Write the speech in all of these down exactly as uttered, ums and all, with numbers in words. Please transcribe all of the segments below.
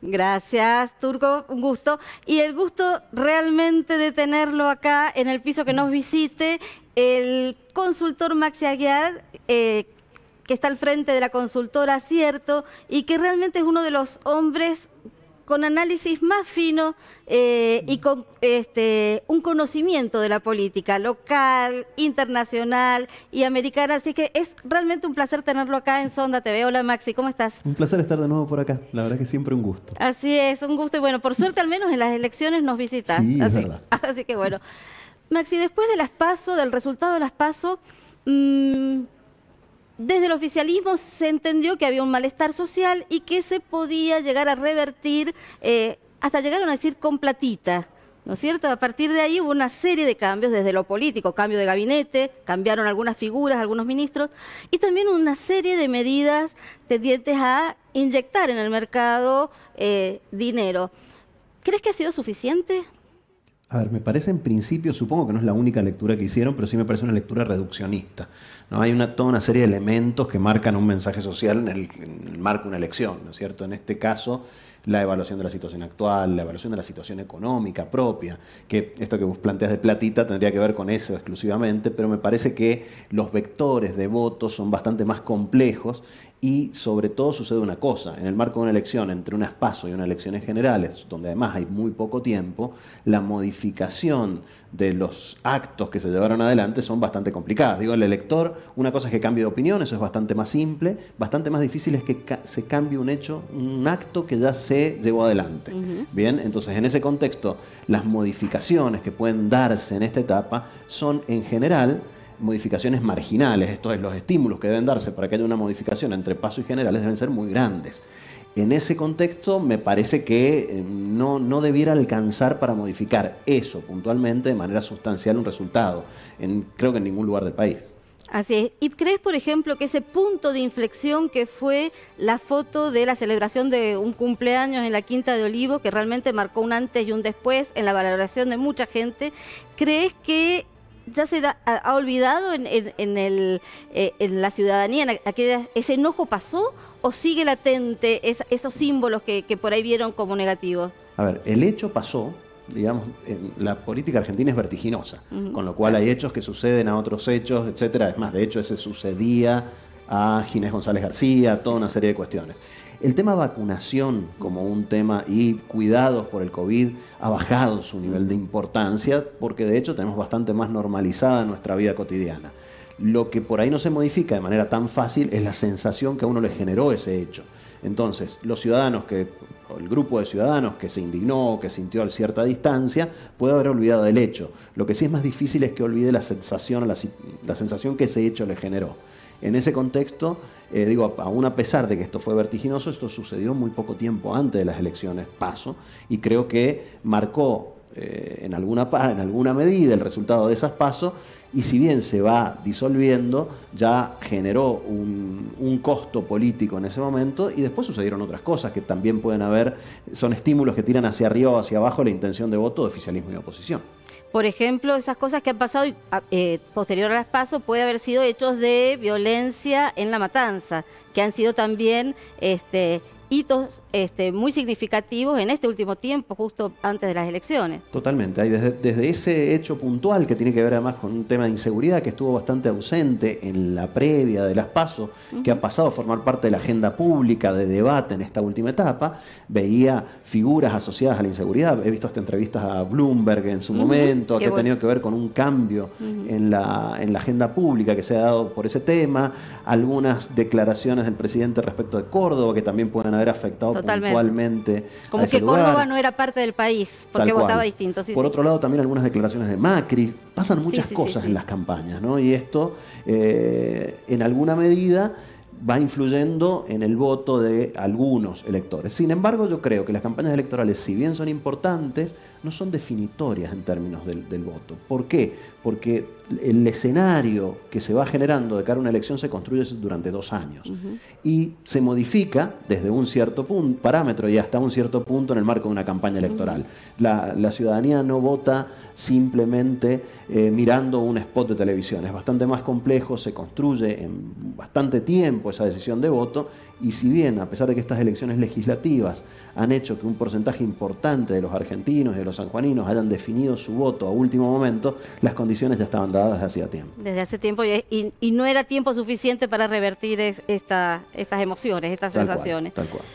Gracias, Turco, un gusto. Y el gusto realmente de tenerlo acá en el piso que nos visite, el consultor Maxi Aguiar, eh, que está al frente de la consultora Acierto y que realmente es uno de los hombres con análisis más fino eh, y con este, un conocimiento de la política local, internacional y americana. Así que es realmente un placer tenerlo acá en Sonda T V. Hola Maxi, ¿cómo estás? Un placer estar de nuevo por acá. La verdad que siempre un gusto. Así es, un gusto. Y bueno, por suerte al menos en las elecciones nos visitas. Sí, así, es verdad. Así que bueno. Maxi, después de las PASO, del resultado de las PASO, mmm, desde el oficialismo se entendió que había un malestar social y que se podía llegar a revertir, eh, hasta llegaron a decir con platita, ¿no es cierto? A partir de ahí hubo una serie de cambios desde lo político, cambio de gabinete, cambiaron algunas figuras, algunos ministros, y también una serie de medidas tendientes a inyectar en el mercado eh, dinero. ¿Crees que ha sido suficiente? A ver, me parece en principio, supongo que no es la única lectura que hicieron, pero sí me parece una lectura reduccionista, ¿no? Hay una, toda una serie de elementos que marcan un mensaje social en el, en el marco de una elección, ¿no es cierto? En este caso, la evaluación de la situación actual, la evaluación de la situación económica propia, que esto que vos planteas de platita tendría que ver con eso exclusivamente, pero me parece que los vectores de votos son bastante más complejos y sobre todo sucede una cosa, en el marco de una elección, entre unas PASO y unas elecciones generales, donde además hay muy poco tiempo, la modificación de los actos que se llevaron adelante son bastante complicadas. Digo, el elector, una cosa es que cambie de opinión, eso es bastante más simple, bastante más difícil es que ca se cambie un hecho, un acto que ya se llevó adelante. Uh-huh. Bien, entonces en ese contexto, las modificaciones que pueden darse en esta etapa son en general modificaciones marginales, esto es, los estímulos que deben darse para que haya una modificación entre PASO y generales deben ser muy grandes. En ese contexto me parece que eh, no, no debiera alcanzar para modificar eso puntualmente de manera sustancial un resultado, en, creo que en ningún lugar del país. Así es. ¿Y crees, por ejemplo, que ese punto de inflexión que fue la foto de la celebración de un cumpleaños en la Quinta de Olivos, que realmente marcó un antes y un después en la valoración de mucha gente, crees que ya se da, ha, ha olvidado en, en, en, el, eh, en la ciudadanía, en aquella, ese enojo pasó o sigue latente es, esos símbolos que, que por ahí vieron como negativos? A ver, el hecho pasó, digamos, en la política argentina es vertiginosa, uh-huh. Con lo cual hay hechos que suceden a otros hechos, etcétera. Es más, de hecho, ese sucedía a Ginés González García, toda una serie de cuestiones. El tema vacunación como un tema y cuidados por el COVID ha bajado su nivel de importancia porque de hecho tenemos bastante más normalizada nuestra vida cotidiana. Lo que por ahí no se modifica de manera tan fácil es la sensación que a uno le generó ese hecho. Entonces, los ciudadanos que, o el grupo de ciudadanos que se indignó, que sintió cierta distancia, puede haber olvidado del hecho. Lo que sí es más difícil es que olvide la sensación, la, la sensación que ese hecho le generó. En ese contexto, eh, digo, aún a pesar de que esto fue vertiginoso, esto sucedió muy poco tiempo antes de las elecciones PASO y creo que marcó eh, en, alguna, en alguna medida el resultado de esas PASO y si bien se va disolviendo, ya generó un, un costo político en ese momento y después sucedieron otras cosas que también pueden haber, son estímulos que tiran hacia arriba o hacia abajo la intención de voto de oficialismo y oposición. Por ejemplo, esas cosas que han pasado eh, posterior a las PASO puede haber sido hechos de violencia en la matanza, que han sido también este, hitos este, muy significativos en este último tiempo, justo antes de las elecciones. Totalmente. Hay desde, desde ese hecho puntual que tiene que ver además con un tema de inseguridad que estuvo bastante ausente en la previa de las PASO, uh-huh. Que ha pasado a formar parte de la agenda pública de debate en esta última etapa, veía figuras asociadas a la inseguridad. He visto hasta entrevistas a Bloomberg en su uh-huh. momento, que ha tenido que ver con un cambio uh-huh. en, la, en la agenda pública que se ha dado por ese tema, algunas declaraciones del presidente respecto de Córdoba que también pueden haber afectado Totalmente. puntualmente como a ese que lugar. Córdoba no era parte del país porque votaba distinto. Sí, por sí. otro lado también algunas declaraciones de Macri, pasan muchas sí, sí, cosas sí, sí. en las campañas, ¿no? Y esto eh, en alguna medida va influyendo en el voto de algunos electores. Sin embargo, yo creo que las campañas electorales, si bien son importantes, no son definitorias en términos del, del voto. ¿Por qué? Porque el escenario que se va generando de cara a una elección se construye durante dos años uh-huh. y se modifica desde un cierto punto, parámetro y hasta un cierto punto en el marco de una campaña electoral. Uh-huh. La, la ciudadanía no vota simplemente eh, mirando un spot de televisión. Es bastante más complejo, se construye en bastante tiempo tiempo esa decisión de voto, y si bien, a pesar de que estas elecciones legislativas han hecho que un porcentaje importante de los argentinos y de los sanjuaninos hayan definido su voto a último momento, las condiciones ya estaban dadas desde hacía tiempo. Desde hace tiempo, y, y, y no era tiempo suficiente para revertir es, esta, estas emociones, estas Tal sensaciones. Cual, tal cual.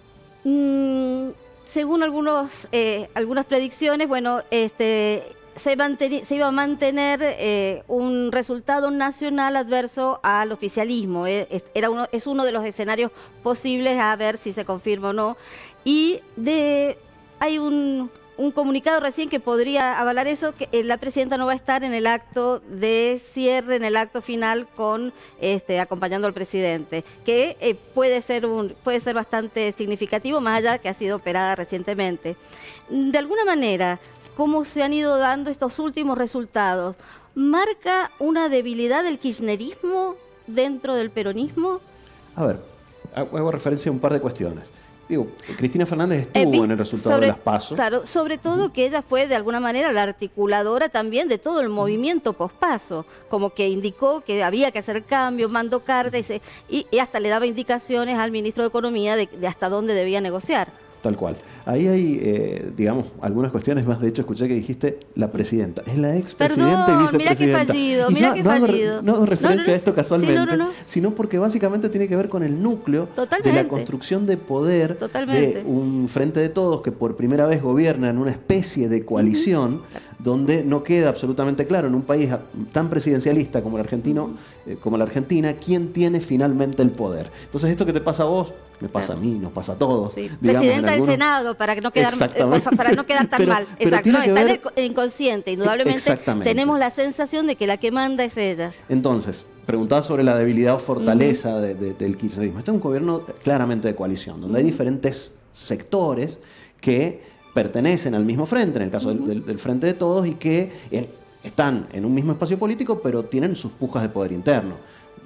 Mm, según algunos, eh, algunas predicciones, bueno, este... Se, se iba a mantener eh, un resultado nacional adverso al oficialismo. Eh, es, era uno, es uno de los escenarios posibles, a ver si se confirma o no. Y de, hay un, un comunicado recién que podría avalar eso, que eh, la presidenta no va a estar en el acto de cierre, en el acto final, con este, acompañando al presidente, que eh, puede ser un, puede ser bastante significativo, más allá de que ha sido operada recientemente. De alguna manera, cómo se han ido dando estos últimos resultados, ¿marca una debilidad del kirchnerismo dentro del peronismo? A ver, hago referencia a un par de cuestiones. Digo, Cristina Fernández estuvo eh, en el resultado sobre, de las PASO. Claro, sobre todo uh-huh. que ella fue de alguna manera la articuladora también de todo el movimiento post-PASO, como que indicó que había que hacer cambios, mandó cartas y, se, y, y hasta le daba indicaciones al ministro de Economía de, de hasta dónde debía negociar. Tal cual. Ahí hay, eh, digamos, algunas cuestiones más. De hecho, escuché que dijiste la presidenta. Es la expresidenta y vicepresidenta. Mira qué fallido, mira no, qué no fallido. Hago, no hago referencia no, no, no, a esto casualmente, sí, no, no, no. sino porque básicamente tiene que ver con el núcleo Totalmente. de la construcción de poder Totalmente. de un frente de todos que por primera vez gobierna en una especie de coalición uh-huh. donde no queda absolutamente claro en un país tan presidencialista como el argentino, uh-huh. eh, como la Argentina, quién tiene finalmente el poder. Entonces, esto que te pasa a vos, me pasa claro. a mí, nos pasa a todos. Sí. Digamos, Presidenta algunos... del Senado, para que no quedar, para no quedar tan pero, mal. Pero Exacto, no, está ver... en el inconsciente. Indudablemente tenemos la sensación de que la que manda es ella. Entonces, preguntaba sobre la debilidad o fortaleza uh-huh. de, de, del kirchnerismo. Este es un gobierno claramente de coalición, donde uh-huh. hay diferentes sectores que pertenecen al mismo frente, en el caso uh-huh. del, del, del Frente de Todos, y que eh, están en un mismo espacio político, pero tienen sus pujas de poder interno.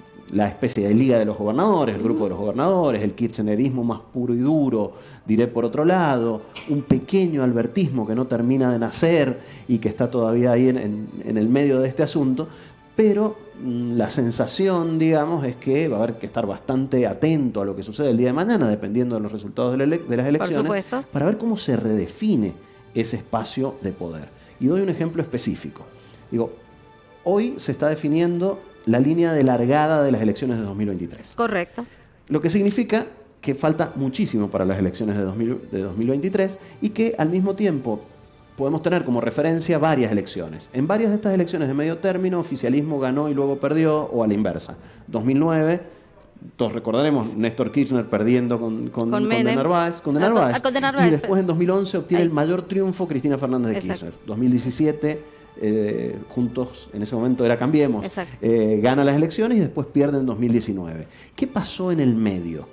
La especie de Liga de los Gobernadores, el grupo de los gobernadores, el kirchnerismo más puro y duro, diré por otro lado, un pequeño albertismo que no termina de nacer y que está todavía ahí en, en, en el medio de este asunto, pero mmm, la sensación, digamos, es que va a haber que estar bastante atento a lo que sucede el día de mañana, dependiendo de los resultados de, la ele- de las elecciones, para ver cómo se redefine ese espacio de poder. Y doy un ejemplo específico. Digo, hoy se está definiendo la línea de largada de las elecciones de dos mil veintitrés. Correcto. Lo que significa que falta muchísimo para las elecciones de, dos mil, de dos mil veintitrés y que al mismo tiempo podemos tener como referencia varias elecciones. En varias de estas elecciones de medio término, oficialismo ganó y luego perdió, o a la inversa. dos mil nueve, todos recordaremos, Néstor Kirchner perdiendo con, con, con, con de Narváez, con de Narváez, ah, con de Narváez. Y después en dos mil once obtiene Ahí. el mayor triunfo Cristina Fernández de Exacto. Kirchner. dos mil diecisiete... Eh, juntos, en ese momento era Cambiemos, eh, gana las elecciones y después pierde en dos mil diecinueve. ¿Qué pasó en el medio?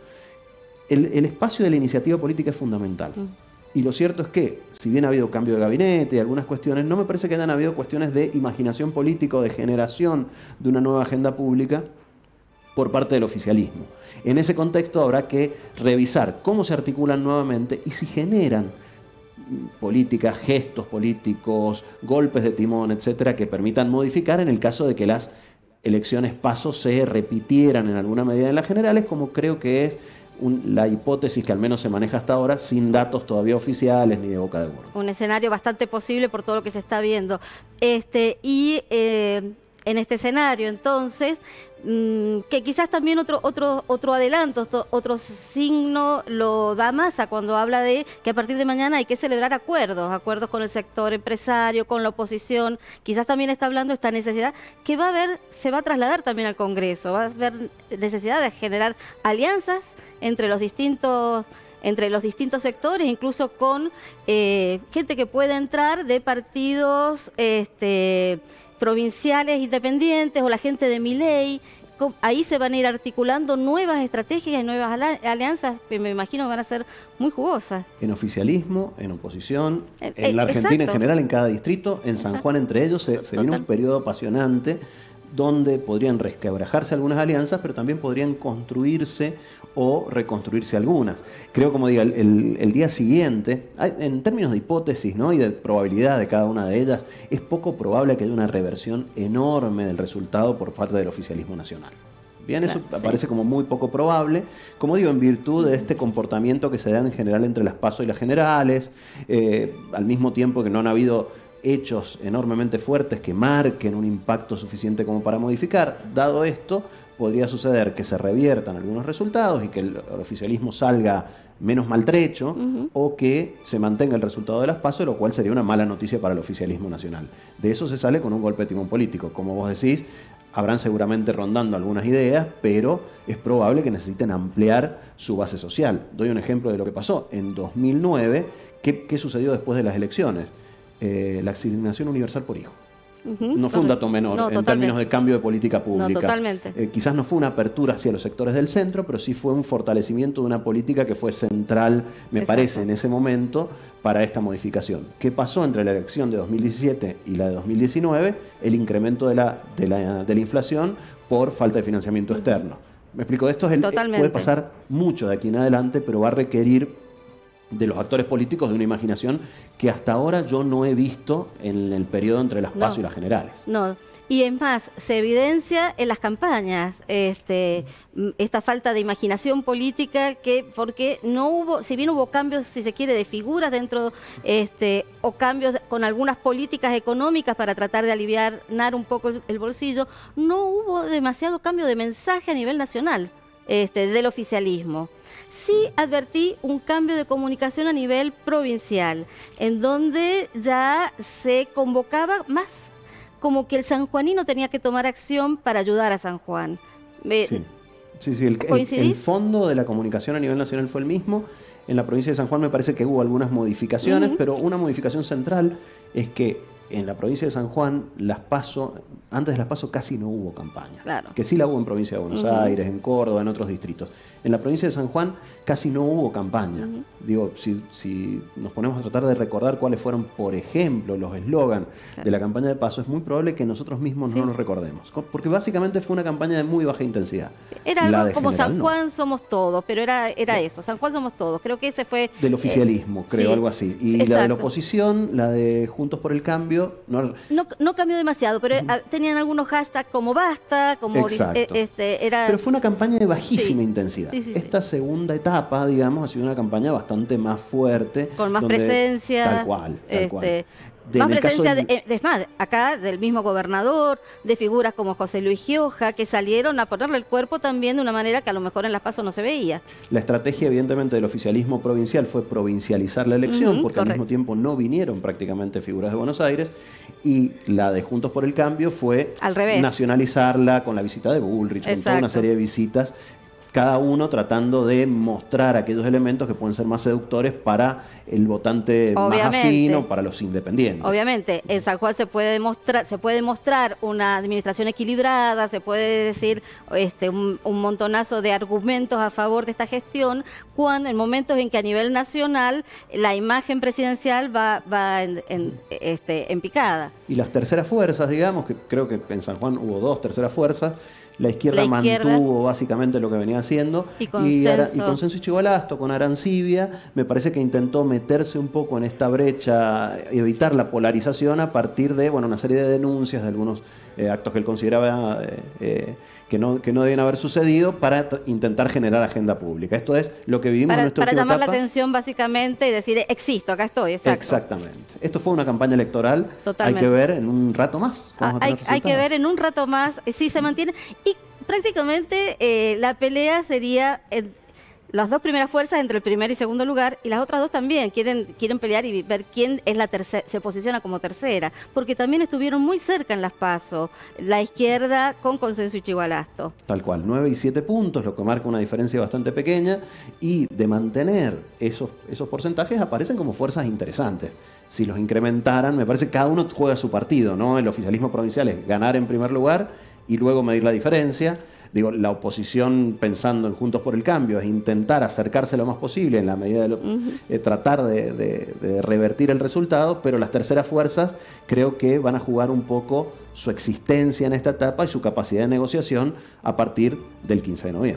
El, el espacio de la iniciativa política es fundamental. Mm. Y lo cierto es que, si bien ha habido cambio de gabinete y algunas cuestiones, no me parece que hayan habido cuestiones de imaginación política o de generación de una nueva agenda pública por parte del oficialismo. En ese contexto habrá que revisar cómo se articulan nuevamente y si generan políticas, gestos políticos, golpes de timón, etcétera, que permitan modificar en el caso de que las elecciones PASO se repitieran en alguna medida en las generales, como creo que es un, la hipótesis que al menos se maneja hasta ahora, sin datos todavía oficiales ni de boca de urna. Un escenario bastante posible por todo lo que se está viendo. Este, y eh, en este escenario, entonces, que quizás también otro otro otro adelanto, otro signo lo da Massa cuando habla de que a partir de mañana hay que celebrar acuerdos, acuerdos con el sector empresario, con la oposición. Quizás también está hablando de esta necesidad que va a haber, se va a trasladar también al Congreso, va a haber necesidad de generar alianzas entre los distintos entre los distintos sectores, incluso con eh, gente que pueda entrar de partidos este provinciales independientes o la gente de Milei. Ahí se van a ir articulando nuevas estrategias y nuevas alianzas que me imagino van a ser muy jugosas. En oficialismo, en oposición, eh, en la Argentina exacto. en general, en cada distrito, en San Juan entre ellos, se, se viene un periodo apasionante donde podrían resquebrajarse algunas alianzas, pero también podrían construirse o reconstruirse algunas. Creo, como digo, el, el, el día siguiente, en términos de hipótesis, ¿no?, y de probabilidad de cada una de ellas, es poco probable que haya una reversión enorme del resultado por parte del oficialismo nacional. Bien, eso Claro, parece sí. como muy poco probable, como digo, en virtud de este comportamiento que se da en general entre las PASO y las generales, eh, al mismo tiempo que no han habido hechos enormemente fuertes que marquen un impacto suficiente como para modificar. Dado esto, podría suceder que se reviertan algunos resultados y que el, el oficialismo salga menos maltrecho, Ujú. o que se mantenga el resultado de las PASO, lo cual sería una mala noticia para el oficialismo nacional. De eso se sale con un golpe de timón político. Como vos decís, habrán seguramente rondando algunas ideas, pero es probable que necesiten ampliar su base social. Doy un ejemplo de lo que pasó. En dos mil nueve, ¿qué, qué sucedió después de las elecciones? Eh, la asignación universal por hijo. Ujú, No fue un correcto. dato menor No, en totalmente. términos de cambio de política pública. No, totalmente. Eh, quizás no fue una apertura hacia los sectores del centro, pero sí fue un fortalecimiento de una política que fue central, me Exacto. parece, en ese momento para esta modificación. ¿Qué pasó entre la elección de dos mil diecisiete y la de dos mil diecinueve? El incremento de la, de la, de la inflación por falta de financiamiento externo. Me explico, esto es el, Totalmente. puede pasar mucho de aquí en adelante, pero va a requerir de los actores políticos de una imaginación que hasta ahora yo no he visto en el periodo entre las No. PASO y las generales. No, y es más, se evidencia en las campañas este, m- esta falta de imaginación política, que porque no hubo, si bien hubo cambios, si se quiere, de figuras dentro, este, o cambios con algunas políticas económicas para tratar de aliviar un poco el, el bolsillo, no hubo demasiado cambio de mensaje a nivel nacional este, del oficialismo. Sí advertí un cambio de comunicación a nivel provincial, en donde ya se convocaba más como que el sanjuanino tenía que tomar acción para ayudar a San Juan. Me- Sí, sí, sí, el, el- ¿Coincidís? el fondo de la comunicación a nivel nacional fue el mismo. En la provincia de San Juan me parece que hubo algunas modificaciones, Ujú. pero una modificación central es que en la provincia de San Juan, las PASO, antes de las PASO casi no hubo campaña. Claro. Que sí la hubo en provincia de Buenos Ujú. Aires, en Córdoba, en otros distritos. En la provincia de San Juan casi no hubo campaña. Ujú. Digo, si, si nos ponemos a tratar de recordar cuáles fueron, por ejemplo, los eslogan Claro. de la campaña de PASO, es muy probable que nosotros mismos Sí. no los recordemos. Co- Porque básicamente fue una campaña de muy baja intensidad. Era La algo de como general, San no. Juan somos todos, pero era, era eso, San Juan somos todos. Creo que ese fue... Del eh, oficialismo, creo, sí, algo así. Y sí, la de la exacto. oposición, la de Juntos por el Cambio, no, No, no cambió demasiado, pero ah, tenían algunos hashtags como basta, como dis- Exacto. eh, este, era... pero fue una campaña de bajísima Sí. intensidad. Sí, sí, sí. Esta segunda etapa, digamos, ha sido una campaña bastante más fuerte. con más donde- presencia. Tal cual, tal este, cual. De- más en el caso presencia, del- de, eh, es más, acá del mismo gobernador, de figuras como José Luis Gioja, que salieron a ponerle el cuerpo también de una manera que a lo mejor en las PASO no se veía. La estrategia, evidentemente, del oficialismo provincial fue provincializar la elección, Ujú, porque al correcto. mismo tiempo no vinieron prácticamente figuras de Buenos Aires, y la de Juntos por el Cambio fue Al revés. nacionalizarla con la visita de Bullrich, con toda una Exacto. serie de visitas, cada uno tratando de mostrar aquellos elementos que pueden ser más seductores para el votante más Obviamente. afín o para los independientes. Obviamente, en San Juan se puede demostrar, se puede mostrar una administración equilibrada, se puede decir este, un, un montonazo de argumentos a favor de esta gestión, cuando en momentos en que a nivel nacional la imagen presidencial va, va en, en, este, en picada. Y las terceras fuerzas, digamos, que creo que en San Juan hubo dos terceras fuerzas, la izquierda, La izquierda. mantuvo básicamente lo que venía haciendo, Y Ara- Consenso. y Consenso y Chivalasto con Arancibia, me parece que intentó meterse un poco en esta brecha, evitar la polarización a partir de bueno, una serie de denuncias de algunos eh, actos que él consideraba eh, eh, que, no, que no debían haber sucedido para tr- intentar generar agenda pública. Esto es lo que vivimos en Para, nuestra para última llamar la etapa. atención básicamente y decir, existo, acá estoy, exacto. Exactamente. Esto fue una campaña electoral. Totalmente. Hay que ver en un rato más. Ah, Vamos a hay, tener hay que resultados. ver en un rato más eh, si se mantiene. Y prácticamente eh, la pelea sería en las dos primeras fuerzas entre el primer y segundo lugar, y las otras dos también quieren quieren pelear y ver quién es la tercera, se posiciona como tercera, porque también estuvieron muy cerca en las PASO, la izquierda con Consenso y Chivalasto. Tal cual, nueve y siete puntos, lo que marca una diferencia bastante pequeña, y de mantener esos, esos porcentajes aparecen como fuerzas interesantes. Si los incrementaran, me parece que cada uno juega su partido, ¿no? El oficialismo provincial es ganar en primer lugar y luego medir la diferencia. Digo, la oposición, pensando en Juntos por el Cambio, es intentar acercarse lo más posible en la medida de lo, eh, tratar de, de- de revertir el resultado, pero las terceras fuerzas creo que van a jugar un poco su existencia en esta etapa y su capacidad de negociación a partir del quince de noviembre.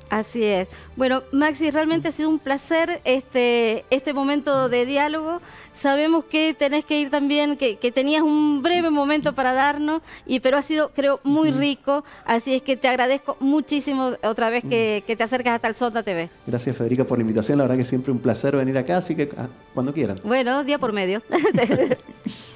Así es. Bueno, Maxi, realmente ha sido un placer este, este momento de diálogo. Sabemos que tenés que ir también, que, que tenías un breve momento para darnos, y, pero ha sido, creo, muy rico. Así es que te agradezco muchísimo otra vez que, que te acercas hasta el Sonda T V. Gracias, Federica, por la invitación. La verdad que siempre un placer venir acá, así que ah, cuando quieran. Bueno, día por medio.